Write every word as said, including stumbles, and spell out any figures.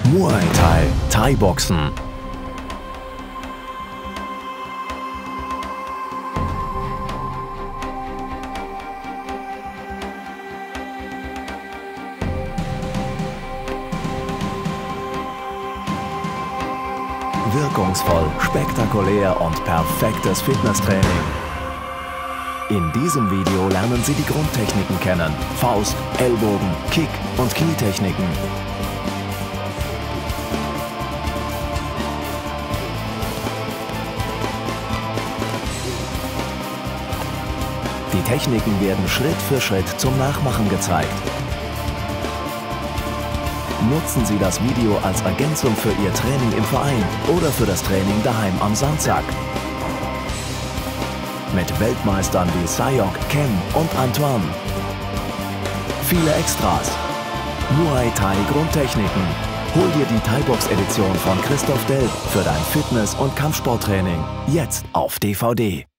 Muay Thai, Thai-Boxen. Wirkungsvoll, spektakulär und perfektes Fitnesstraining. In diesem Video lernen Sie die Grundtechniken kennen: Faust, Ellbogen, Kick und Knietechniken. Die Techniken werden Schritt für Schritt zum Nachmachen gezeigt. Nutzen Sie das Video als Ergänzung für Ihr Training im Verein oder für das Training daheim am Sandsack. Mit Weltmeistern wie Sayok, Ken und Antoine. Viele Extras. Muay Thai Grundtechniken. Hol dir die Thai-Box-Edition von Christoph Delp für dein Fitness- und Kampfsporttraining. Jetzt auf D V D.